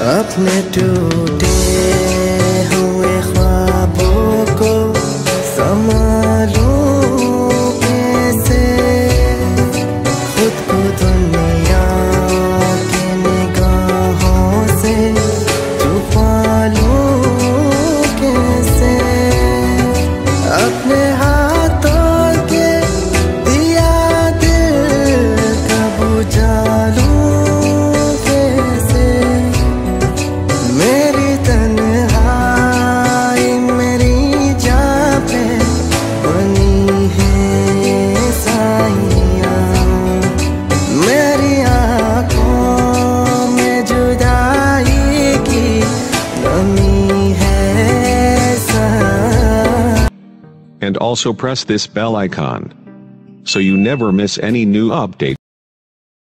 अपने टूटे हुए ख्वाबों को संभालूं कैसे, खुद को दुनिया की निगाहों से छुपा लूं कैसे, अपने हाथों के दिया दिल का बुझा लूं कैसे, मेरी तन्हाई मेरी जान पे बनी है साइयां, मेरी आँखों में जुदाई की नमी है सा। And also press this bell icon so you never miss any new update.